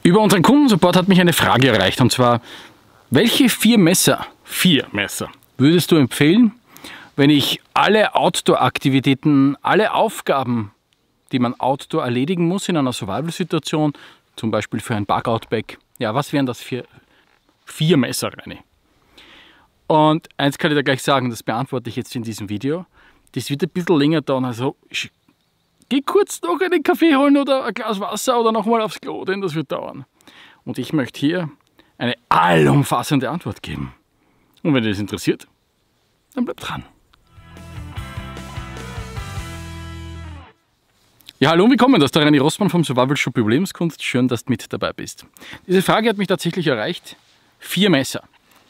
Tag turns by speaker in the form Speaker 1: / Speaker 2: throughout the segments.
Speaker 1: Über unseren Kundensupport hat mich eine Frage erreicht, und zwar, welche vier Messer würdest du empfehlen, wenn ich alle Outdoor-Aktivitäten, alle Aufgaben, die man Outdoor erledigen muss in einer Survival-Situation, zum Beispiel für ein Bug-Out-Bag, ja, was wären das für vier Messer, Reini? Und eins kann ich dir gleich sagen, das beantworte ich jetzt in diesem Video. Das wird ein bisschen länger dauern, also geh kurz noch einen Kaffee holen oder ein Glas Wasser oder nochmal aufs Klo, denn das wird dauern. Und ich möchte hier eine allumfassende Antwort geben. Und wenn dich das interessiert, dann bleib dran. Ja, hallo und willkommen, das ist der Reini Rossmann vom Survival Shop Überlebenskunst. Schön, dass du mit dabei bist. Diese Frage hat mich tatsächlich erreicht. 4 Messer.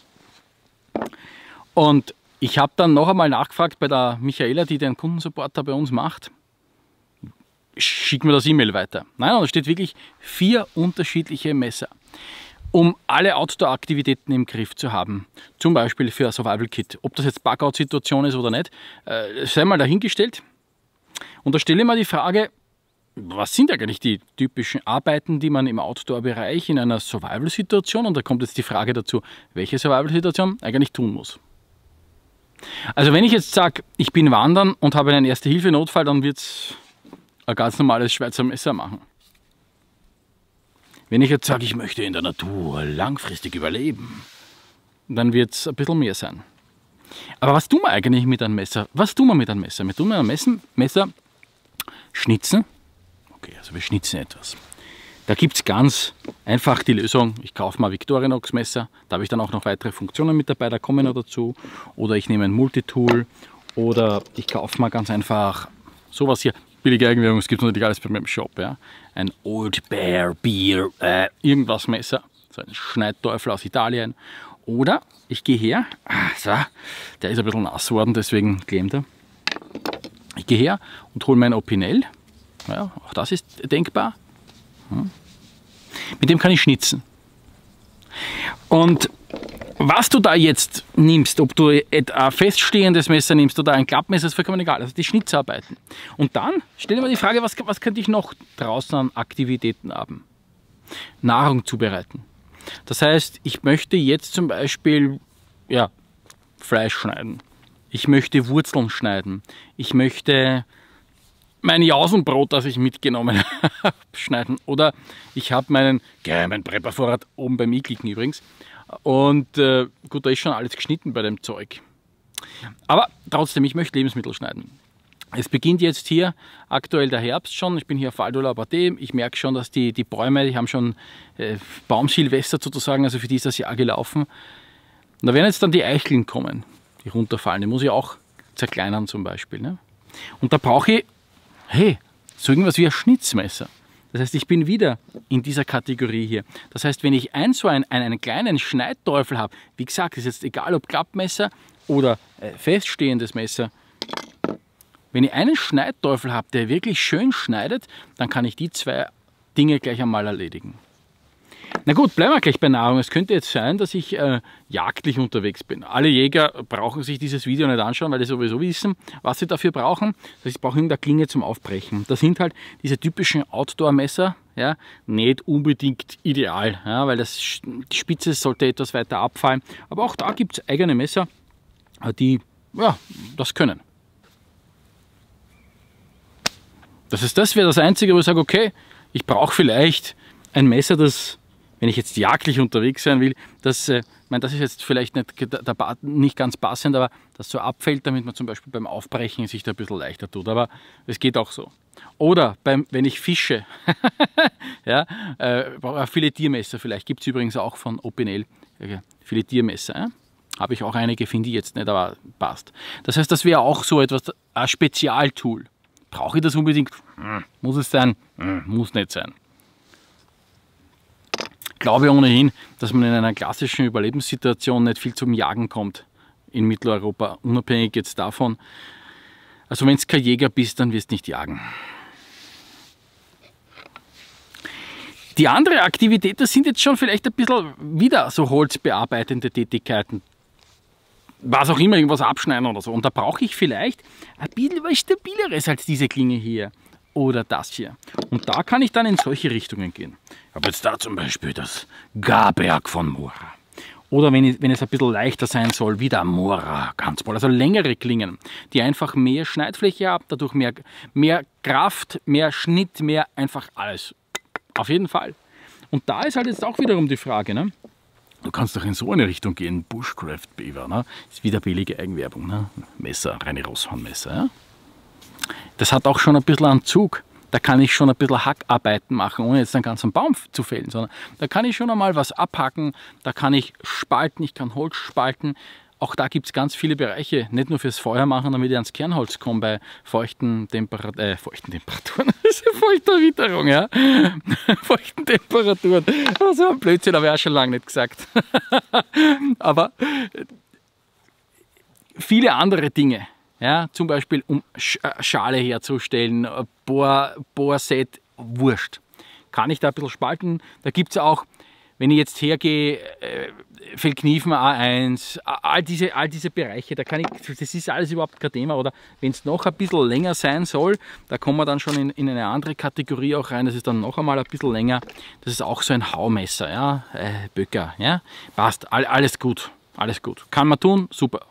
Speaker 1: Und ich habe dann noch einmal nachgefragt bei der Michaela, die den Kundensupporter bei uns macht. Schick mir das E-Mail weiter. Nein, da steht wirklich 4 unterschiedliche Messer, um alle Outdoor-Aktivitäten im Griff zu haben. Zum Beispiel für ein Survival-Kit. Ob das jetzt Bug-Out-Situation ist oder nicht, sei mal dahingestellt. Und da stelle ich mir die Frage, was sind eigentlich die typischen Arbeiten, die man im Outdoor-Bereich in einer Survival-Situation, und da kommt jetzt die Frage dazu, welche Survival-Situation eigentlich tun muss. Also wenn ich jetzt sage, ich bin wandern und habe einen Erste-Hilfe-Notfall, dann wird es ein ganz normales Schweizer Messer machen. Wenn ich jetzt sage, ich möchte in der Natur langfristig überleben, dann wird es ein bisschen mehr sein. Aber was tun wir eigentlich mit einem Messer? Was tun wir mit einem Messer? Wir tun mit einem Messer schnitzen. Okay, also wir schnitzen etwas. Da gibt es ganz einfach die Lösung, ich kaufe mal ein Victorinox Messer, da habe ich dann auch noch weitere Funktionen mit dabei, da kommen noch dazu. Oder ich nehme ein Multitool oder ich kaufe mal ganz einfach sowas hier. Billige Eigenwerbung, es gibt natürlich alles bei mir im Shop. Ja. Ein Old Bear Beer, irgendwas Messer, so ein Schneidteufel aus Italien. Oder ich gehe her, so, der ist ein bisschen nass worden, deswegen klemmt er. Ich gehe her und hole mein Opinel. Ja, auch das ist denkbar. Mit dem kann ich schnitzen. Und was du da jetzt nimmst, ob du ein feststehendes Messer nimmst oder ein Klappmesser, ist vollkommen egal. Also die Schnitzarbeiten. Und dann stell dir mal die Frage, was könnte ich noch draußen an Aktivitäten haben? Nahrung zubereiten. Das heißt, ich möchte jetzt zum Beispiel Fleisch schneiden. Ich möchte Wurzeln schneiden. Ich möchte mein Jausenbrot, das ich mitgenommen habe, schneiden. Oder ich habe meinen geheimen Preppervorrat oben beim i-Klicken übrigens. Und gut, da ist schon alles geschnitten bei dem Zeug. Aber trotzdem, ich möchte Lebensmittel schneiden. Es beginnt jetzt hier aktuell der Herbst schon. Ich bin hier auf Val de la Bardée. Ich merke schon, dass die Bäume, die haben schon Baumsilvester sozusagen, also für die ist das Jahr gelaufen. Und da werden jetzt dann die Eicheln kommen, die runterfallen. Die muss ich auch zerkleinern zum Beispiel. Ne? Und da brauche ich, so irgendwas wie ein Schnitzmesser. Das heißt, ich bin wieder in dieser Kategorie hier. Das heißt, wenn ich so einen kleinen Schneidteufel habe, wie gesagt, ist jetzt egal ob Klappmesser oder feststehendes Messer, wenn ich einen Schneidteufel habe, der wirklich schön schneidet, dann kann ich die 2 Dinge gleich einmal erledigen. Na gut, bleiben wir gleich bei Nahrung. Es könnte jetzt sein, dass ich jagdlich unterwegs bin. Alle Jäger brauchen sich dieses Video nicht anschauen, weil die sowieso wissen, was sie dafür brauchen. Das heißt, ich brauche irgendeine Klinge zum Aufbrechen. Das sind halt diese typischen Outdoor-Messer, ja, nicht unbedingt ideal, ja, weil die Spitze sollte etwas weiter abfallen. Aber auch da gibt es eigene Messer, die das können. Das wäre das Einzige, wo ich sage, okay, ich brauche vielleicht ein Messer, das, wenn ich jetzt jagdlich unterwegs sein will, das ist jetzt vielleicht nicht ganz passend, aber das so abfällt, damit man zum Beispiel beim Aufbrechen sich da ein bisschen leichter tut. Aber es geht auch so. Oder wenn ich fische, brauche ein Filetiermesser vielleicht. Gibt es übrigens auch von Opinel Filetiermesser. Ja? Habe ich auch einige, finde ich jetzt nicht, aber passt. Das heißt, das wäre auch so etwas, ein Spezialtool. Brauche ich das unbedingt? Muss es sein? Muss nicht sein. Ich glaube ohnehin, dass man in einer klassischen Überlebenssituation nicht viel zum Jagen kommt in Mitteleuropa, unabhängig jetzt davon. Also wenn du kein Jäger bist, dann wirst du nicht jagen. Die andere Aktivität, das sind jetzt schon vielleicht ein bisschen wieder so holzbearbeitende Tätigkeiten. Was auch immer, irgendwas abschneiden oder so. Und da brauche ich vielleicht ein bisschen was Stabileres als diese Klinge hier. oder das hier. Und da kann ich dann in solche Richtungen gehen. Ich habe jetzt da zum Beispiel das Garberg von Mora. Oder wenn es ein bisschen leichter sein soll, wie der Mora Ganzball. Also längere Klingen, die einfach mehr Schneidfläche haben, dadurch mehr Kraft, mehr Schnitt, mehr einfach alles. Auf jeden Fall. Und da ist halt jetzt auch wiederum die Frage, ne? Du kannst doch in so eine Richtung gehen, Bushcraft Beaver, ne? Ist wieder billige Eigenwerbung, ne? Messer, reine Rossmann-Messer, ja? Das hat auch schon ein bisschen einen Zug. Da kann ich schon ein bisschen Hackarbeiten machen, ohne jetzt einen ganzen Baum zu fällen, sondern da kann ich schon einmal was abhacken, da kann ich spalten, ich kann Holz spalten. Auch da gibt es ganz viele Bereiche, nicht nur fürs Feuer machen, damit ich ans Kernholz komme bei feuchten Temperaturen, das ist ja feuchte Witterung, ja. Feuchten Temperaturen, so ein Blödsinn habe ich auch schon lange nicht gesagt. Aber viele andere Dinge, ja, zum Beispiel um Schale herzustellen, Bohrset, wurscht. Kann ich da ein bisschen spalten, da gibt es auch, wenn ich jetzt hergehe, Feldkniefen A1, all diese Bereiche, da kann ich, das ist alles überhaupt kein Thema. Oder wenn es noch ein bisschen länger sein soll, da kommen wir dann schon in eine andere Kategorie auch rein, das ist dann noch einmal ein bisschen länger. Das ist auch so ein Haumesser, ja, Böcker, ja, passt, alles gut, alles gut. Kann man tun, super.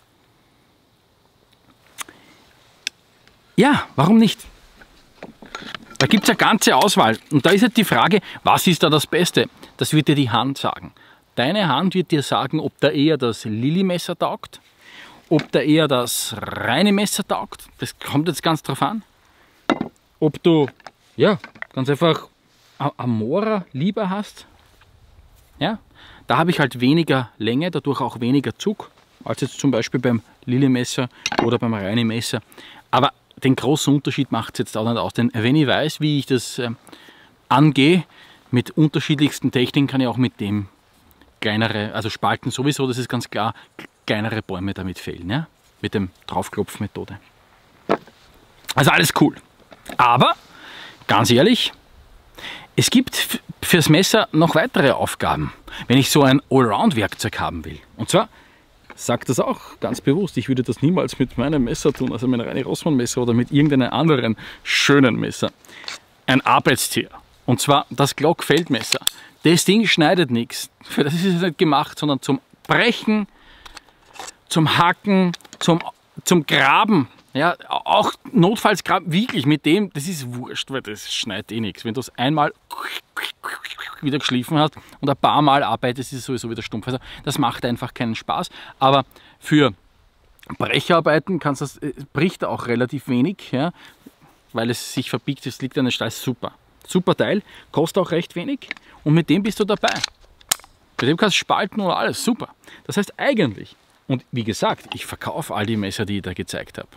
Speaker 1: Ja, warum nicht? Da gibt es eine ganze Auswahl. Und da ist halt die Frage, was ist da das Beste? Das wird dir die Hand sagen. Deine Hand wird dir sagen, ob da eher das Lilly-Messer taugt, ob da eher das reine Messer taugt. Das kommt jetzt ganz drauf an. Ob du, ja, ganz einfach Amora lieber hast. Ja, da habe ich halt weniger Länge, dadurch auch weniger Zug, als jetzt zum Beispiel beim Lilly-Messer oder beim reinen Messer. Aber den großen Unterschied macht es jetzt auch nicht aus, denn wenn ich weiß, wie ich das angehe, mit unterschiedlichsten Techniken kann ich auch mit dem kleinere, also Spalten sowieso, das ist ganz klar, kleinere Bäume damit fällen, ja? Mit dem Draufklopfmethode. Also alles cool. Aber, ganz ehrlich, es gibt fürs Messer noch weitere Aufgaben, wenn ich so ein Allround-Werkzeug haben will. Und zwar, sage das auch ganz bewusst, ich würde das niemals mit meinem Messer tun, also mit einem reinen Rossmann-Messer oder mit irgendeinem anderen schönen Messer. Ein Arbeitstier. Und zwar das Glock-Feldmesser. Das Ding schneidet nichts. Für das ist es nicht gemacht, sondern zum Brechen, zum Hacken, zum Graben. Ja, auch notfalls graben, wirklich mit dem, das ist wurscht, weil das schneidet eh nichts. Wenn du es einmal wieder geschliffen hast und ein paar Mal arbeitest, ist es sowieso wieder stumpf. Also das macht einfach keinen Spaß. Aber für Brecharbeiten bricht auch relativ wenig, ja, weil es sich verbiegt, es liegt an der Stahl, super. Super Teil, kostet auch recht wenig und mit dem bist du dabei. Mit dem kannst du spalten oder alles, super. Das heißt eigentlich, und wie gesagt, ich verkaufe all die Messer, die ich da gezeigt habe.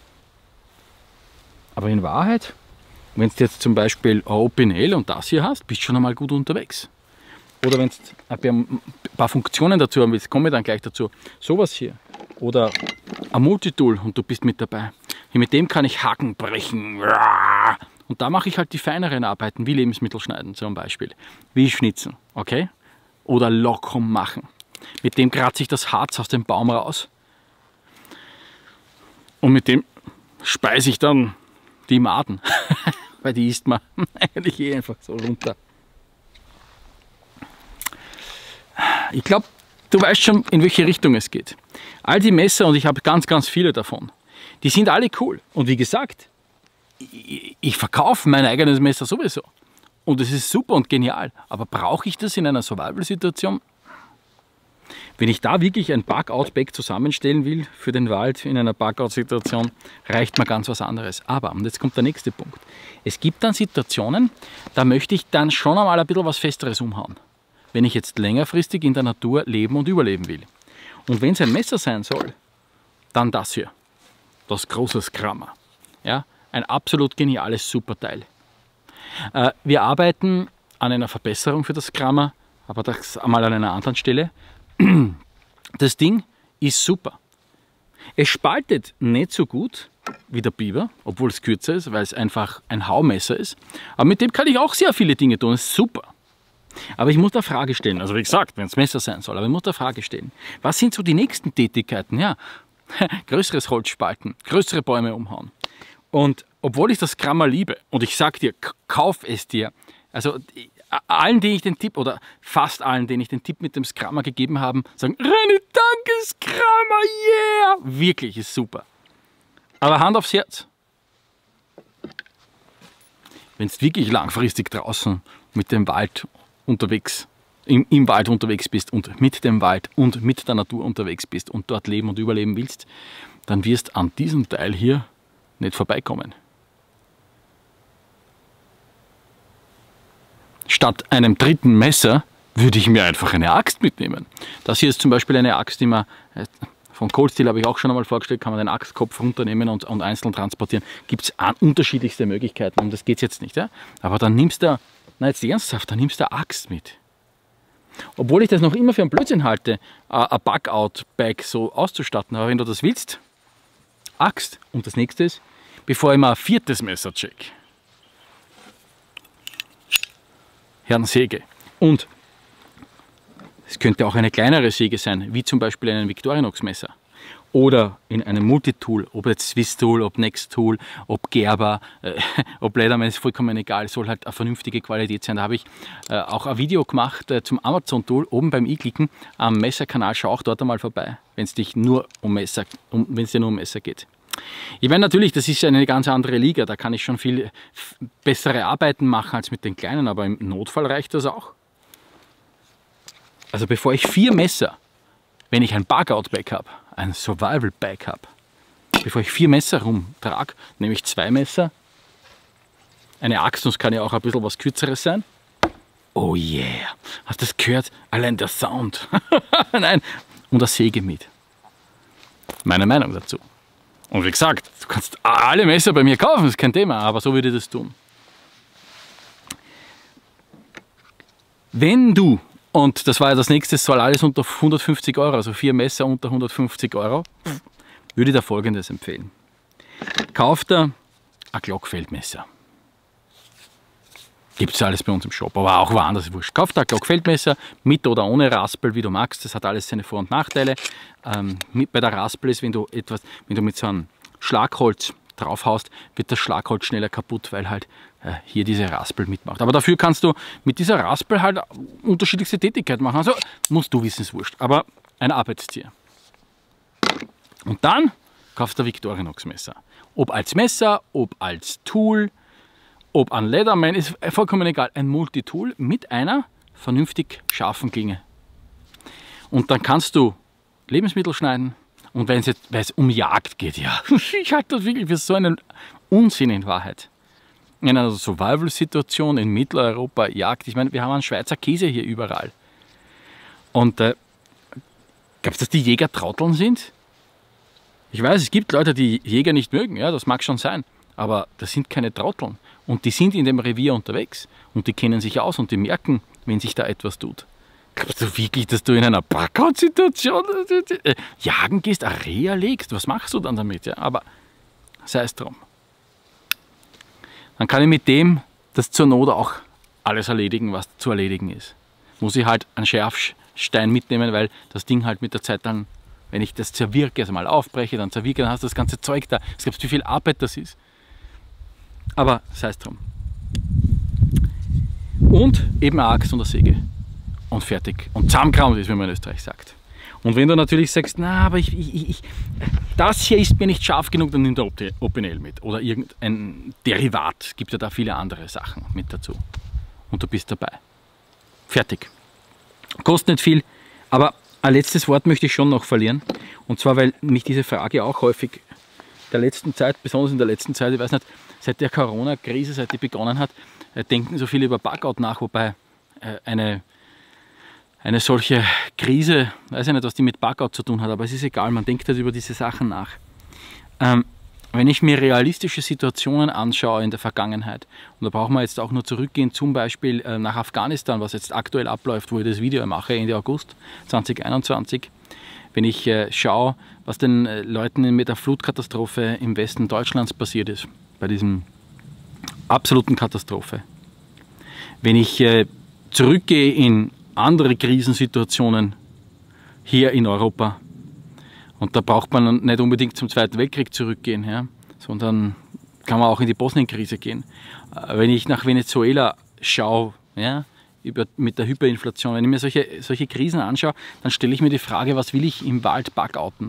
Speaker 1: Aber in Wahrheit, wenn du jetzt zum Beispiel ein Opinel und das hier hast, bist du schon einmal gut unterwegs. Oder wenn du ein paar Funktionen dazu haben willst, komme ich dann gleich dazu. Sowas hier. Oder ein Multitool und du bist mit dabei. Hier mit dem kann ich Haken brechen. Und da mache ich halt die feineren Arbeiten, wie Lebensmittel schneiden zum Beispiel. Wie schnitzen, okay? Oder Lockung machen. Mit dem kratze ich das Harz aus dem Baum raus. Und mit dem speise ich dann die Maden. Weil die isst man eigentlich eh einfach so runter. Ich glaube, du weißt schon, in welche Richtung es geht. All die Messer, und ich habe ganz, ganz viele davon, die sind alle cool. Und wie gesagt, ich verkaufe mein eigenes Messer sowieso. Und es ist super und genial. Aber brauche ich das in einer Survival-Situation? Wenn ich da wirklich ein Bug-Out-Bag zusammenstellen will für den Wald in einer Bug-Out-Situation, reicht mir ganz was anderes. Aber, und jetzt kommt der nächste Punkt, es gibt dann Situationen, da möchte ich dann schon einmal ein bisschen was Festeres umhauen. Wenn ich jetzt längerfristig in der Natur leben und überleben will. Und wenn es ein Messer sein soll, dann das hier. Das große Skrammer. Ja, ein absolut geniales Superteil. Wir arbeiten an einer Verbesserung für das Skrammer, aber das einmal an einer anderen Stelle. Das Ding ist super. Es spaltet nicht so gut wie der Biber, obwohl es kürzer ist, weil es einfach ein Haumesser ist. Aber mit dem kann ich auch sehr viele Dinge tun, das ist super. Aber ich muss da Frage stellen, also wie gesagt, wenn es Messer sein soll, aber ich muss da Frage stellen. Was sind so die nächsten Tätigkeiten? Ja, größeres Holz spalten, größere Bäume umhauen. Und obwohl ich das Grammer liebe und ich sag dir, kauf es dir, also allen, denen ich den Tipp, oder fast allen, denen ich den Tipp mit dem Scrammer gegeben habe, sagen, Reini, danke Scrammer, yeah! Wirklich, ist super. Aber Hand aufs Herz. Wenn du wirklich langfristig draußen mit dem Wald unterwegs, im Wald unterwegs bist und mit dem Wald und mit der Natur unterwegs bist und dort leben und überleben willst, dann wirst du an diesem Teil hier nicht vorbeikommen. Statt einem dritten Messer würde ich mir einfach eine Axt mitnehmen. Das hier ist zum Beispiel eine Axt, die man, von Cold Steel habe ich auch schon einmal vorgestellt, kann man den Axtkopf runternehmen und einzeln transportieren. Gibt es unterschiedlichste Möglichkeiten, um das geht es jetzt nicht. Ja? Aber dann nimmst du, na jetzt ernsthaft, dann nimmst du eine Axt mit. Obwohl ich das noch immer für einen Blödsinn halte, ein Bug-Out-Bag so auszustatten, aber wenn du das willst, Axt. Und das nächste ist, bevor ich mal ein viertes Messer check, Herrensäge. Und es könnte auch eine kleinere Säge sein, wie zum Beispiel ein Victorinox-Messer. Oder in einem Multitool, ob jetzt Swiss Tool, ob Next Tool, ob Gerber, ob Leatherman, ist vollkommen egal, soll halt eine vernünftige Qualität sein. Da habe ich auch ein Video gemacht zum Amazon Tool, oben beim i-Klicken am Messerkanal, schau auch dort einmal vorbei, wenn es dir nur um Messer geht. Ich meine natürlich, das ist eine ganz andere Liga, da kann ich schon viel bessere Arbeiten machen als mit den kleinen, aber im Notfall reicht das auch. Also bevor ich 4 Messer, wenn ich ein Bug-Out-Bag habe, ein Survival-Bag habe, bevor ich 4 Messer rumtrage, nehme ich 2 Messer, eine Axt, sonst kann ja auch ein bisschen was Kürzeres sein. Oh yeah, hast du das gehört? Allein der Sound. Nein, und eine Säge mit. Meine Meinung dazu. Und wie gesagt, du kannst alle Messer bei mir kaufen, das ist kein Thema, aber so würde ich das tun. Wenn du, und das war ja das nächste, soll alles unter 150 Euro, also 4 Messer unter 150 Euro, würde ich dir Folgendes empfehlen. Kauf dir ein Glockfeldmesser. Gibt es alles bei uns im Shop, aber auch woanders, wurscht. Kauf dir ein Glockfeldmesser mit oder ohne Raspel, wie du magst. Das hat alles seine Vor- und Nachteile. Bei der Raspel ist, wenn du mit so einem Schlagholz draufhaust, wird das Schlagholz schneller kaputt, weil halt hier diese Raspel mitmacht. Aber dafür kannst du mit dieser Raspel halt unterschiedlichste Tätigkeiten machen. Also musst du wissen, es wurscht. Aber ein Arbeitstier. Und dann kaufst du ein Victorinox-Messer. Ob als Messer, ob als Tool, ob an Leatherman, ist vollkommen egal. Ein Multitool mit einer vernünftig scharfen Klinge. Und dann kannst du Lebensmittel schneiden. Und weil es um Jagd geht, ja, ich halte das wirklich für so einen Unsinn in Wahrheit. In einer Survival-Situation in Mitteleuropa, Jagd, ich meine, wir haben einen Schweizer Käse hier überall. Und glaubst du, dass die Jäger Trotteln sind? Ich weiß, es gibt Leute, die Jäger nicht mögen, ja, das mag schon sein. Aber das sind keine Trotteln. Und die sind in dem Revier unterwegs. Und die kennen sich aus und die merken, wenn sich da etwas tut. Glaubst du wirklich, dass du in einer Bug-Out-Situation jagen gehst, eine Rehe legst? Was machst du dann damit? Ja, aber sei es drum. Dann kann ich mit dem das zur Not auch alles erledigen, was zu erledigen ist. Muss ich halt einen Schärfstein mitnehmen, weil das Ding halt mit der Zeit dann, wenn ich das zerwirke, also mal aufbreche, dann zerwirke, dann hast du das ganze Zeug da. Es gibt wie viel Arbeit das ist. Aber sei es drum. Und eben eine Axt und eine Säge. Und fertig. Und zusammengekramt ist, wie man in Österreich sagt. Und wenn du natürlich sagst, na, aber das hier ist mir nicht scharf genug, dann nimm der Opinel mit. Oder irgendein Derivat. Es gibt ja da viele andere Sachen mit dazu. Und du bist dabei. Fertig. Kostet nicht viel, aber ein letztes Wort möchte ich schon noch verlieren. Und zwar, weil mich diese Frage auch häufig der letzten Zeit, besonders in der letzten Zeit, ich weiß nicht, seit der Corona-Krise, seit die begonnen hat, denken so viele über Bug-Out nach, wobei eine solche Krise, weiß ich nicht, was die mit Bug-Out zu tun hat, aber es ist egal, man denkt halt über diese Sachen nach. Wenn ich mir realistische Situationen anschaue in der Vergangenheit, und da brauchen wir jetzt auch nur zurückgehen, zum Beispiel nach Afghanistan, was jetzt aktuell abläuft, wo ich das Video mache, Ende August 2021, wenn ich schaue, was den Leuten mit der Flutkatastrophe im Westen Deutschlands passiert ist, bei diesem absoluten Katastrophe. Wenn ich zurückgehe in andere Krisensituationen hier in Europa, und da braucht man nicht unbedingt zum Zweiten Weltkrieg zurückgehen, ja, sondern kann man auch in die Bosnien-Krise gehen. Wenn ich nach Venezuela schaue, ja, mit der Hyperinflation, wenn ich mir solche Krisen anschaue, dann stelle ich mir die Frage, was will ich im Wald bugouten?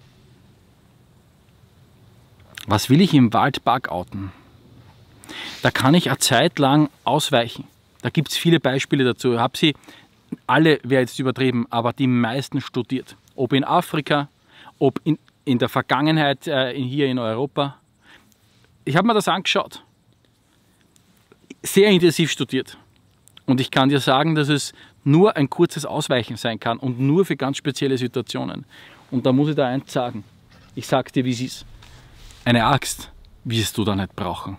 Speaker 1: Was will ich im Wald bugouten? Da kann ich eine Zeit lang ausweichen. Da gibt es viele Beispiele dazu. Ich habe sie alle, wäre jetzt übertrieben, aber die meisten studiert. Ob in Afrika, ob in der Vergangenheit hier in Europa. Ich habe mir das angeschaut. Sehr intensiv studiert. Und ich kann dir sagen, dass es nur ein kurzes Ausweichen sein kann und nur für ganz spezielle Situationen. Und da muss ich da eins sagen. Ich sage dir, wie es ist. Eine Axt wirst du da nicht brauchen.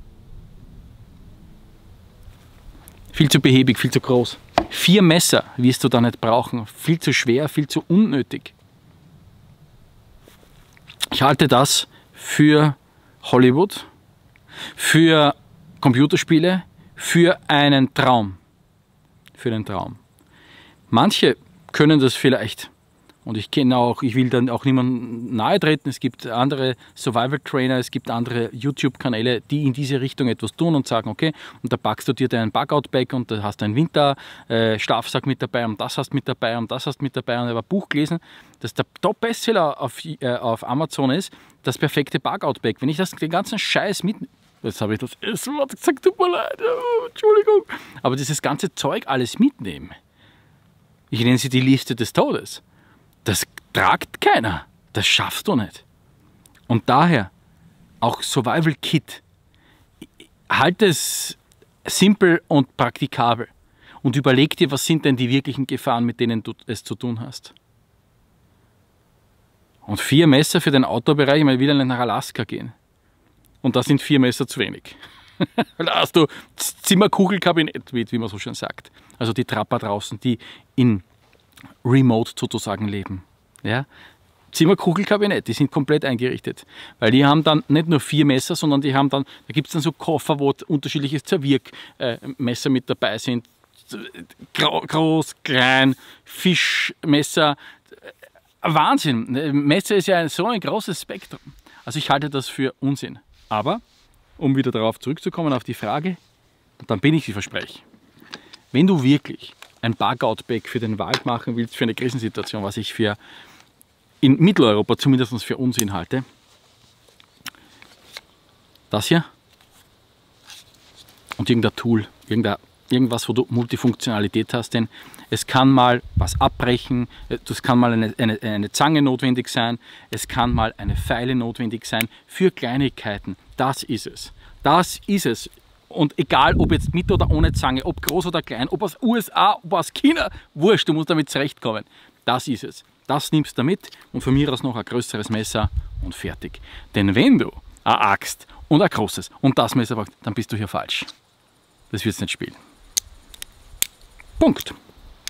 Speaker 1: Viel zu behäbig, viel zu groß. 4 Messer wirst du da nicht brauchen. Viel zu schwer, viel zu unnötig. Ich halte das für Hollywood, für Computerspiele, für einen Traum. Für den Traum. Manche können das vielleicht. Und ich will dann auch niemandem nahe treten. Es gibt andere Survival-Trainer, es gibt andere YouTube-Kanäle, die in diese Richtung etwas tun und sagen, okay, und da packst du dir deinen Bug-Out-Bag und da hast du einen Winter-Schlafsack mit dabei und das hast mit dabei und das hast mit dabei. Und ich habe ein Buch gelesen, das der Top-Bestseller auf Amazon ist, das perfekte Bug-Out-Bag. Wenn ich den ganzen Scheiß mitnehme, jetzt habe ich das erste Wort gesagt, tut mir leid, Entschuldigung. Aber dieses ganze Zeug alles mitnehmen, ich nenne sie die Liste des Todes, das tragt keiner, das schaffst du nicht. Und daher auch Survival Kit, halt es simpel und praktikabel und überleg dir, was sind denn die wirklichen Gefahren, mit denen du es zu tun hast. Und 4 Messer für den Outdoor-Bereich, ich will ja nicht nach Alaska gehen. Und da sind 4 Messer zu wenig. Da hast du Zimmerkugelkabinett, wie man so schön sagt. Also die Trapper draußen, die in Remote sozusagen leben. Ja? Zimmerkugelkabinett, die sind komplett eingerichtet. Weil die haben dann nicht nur 4 Messer, sondern die haben dann, da gibt es dann so Koffer, wo unterschiedliche Zerwirkmesser mit dabei sind. Groß, klein, Fischmesser. Wahnsinn. Messer ist ja so ein großes Spektrum. Also ich halte das für Unsinn. Aber, um wieder darauf zurückzukommen, auf die Frage, und dann bin ich sie verspreche, wenn du wirklich ein Bug-Out-Bag für den Wald machen willst, für eine Krisensituation, was ich für in Mitteleuropa zumindest für Unsinn halte, das hier und irgendein Tool, irgendwas, wo du Multifunktionalität hast, denn es kann mal was abbrechen, es kann mal eine Zange notwendig sein, es kann mal eine Feile notwendig sein für Kleinigkeiten. Das ist es. Das ist es. Und egal, ob jetzt mit oder ohne Zange, ob groß oder klein, ob aus USA, ob aus China, wurscht, du musst damit zurechtkommen. Das ist es. Das nimmst du mit und von mir aus noch ein größeres Messer und fertig. Denn wenn du eine Axt und ein großes und das Messer brauchst, dann bist du hier falsch. Das wird es nicht spielen. Punkt.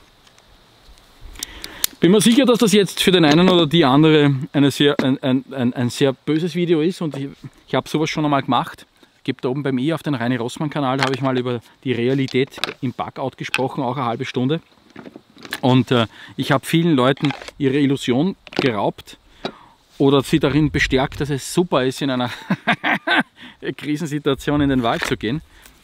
Speaker 1: Bin mir sicher, dass das jetzt für den einen oder die andere ein sehr böses Video ist und ich habe sowas schon einmal gemacht. Gibt da oben bei mir auf den Reini Rossmann Kanal, da habe ich mal über die Realität im Bugout gesprochen, auch eine halbe Stunde. Und ich habe vielen Leuten ihre Illusion geraubt oder sie darin bestärkt, dass es super ist, in einer Krisensituation in den Wald zu gehen.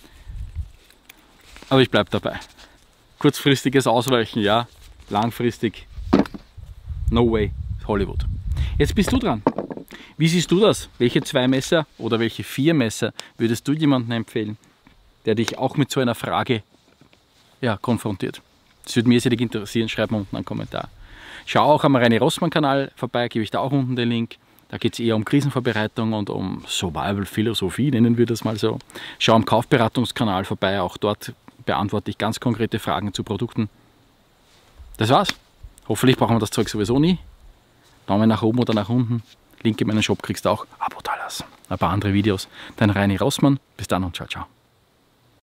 Speaker 1: Aber ich bleibe dabei. Kurzfristiges Ausweichen, ja, langfristig, no way, Hollywood. Jetzt bist du dran. Wie siehst du das? Welche 2 Messer oder welche 4 Messer würdest du jemandem empfehlen, der dich auch mit so einer Frage konfrontiert? Das würde mich sehr interessieren, schreib mir unten einen Kommentar. Schau auch am Reini Rossmann Kanal vorbei, gebe ich da auch unten den Link. Da geht es eher um Krisenvorbereitung und um Survival-Philosophie, nennen wir das mal so. Schau am Kaufberatungskanal vorbei, auch dort beantworte ich ganz konkrete Fragen zu Produkten. Das war's. Hoffentlich brauchen wir das Zeug sowieso nie. Daumen nach oben oder nach unten. Link in meinen Shop kriegst du auch. Abo da lassen. Ein paar andere Videos. Dein Reini Rossmann. Bis dann und ciao, ciao.